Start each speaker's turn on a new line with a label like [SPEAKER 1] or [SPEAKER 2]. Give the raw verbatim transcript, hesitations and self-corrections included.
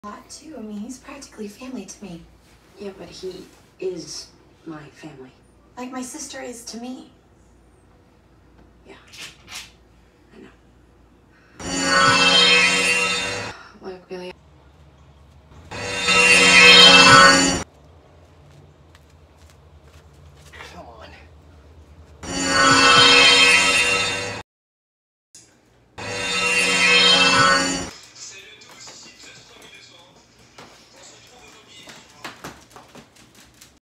[SPEAKER 1] A lot too. I mean, he's practically family to me.
[SPEAKER 2] Yeah, but he is my family.
[SPEAKER 1] Like my sister is to me.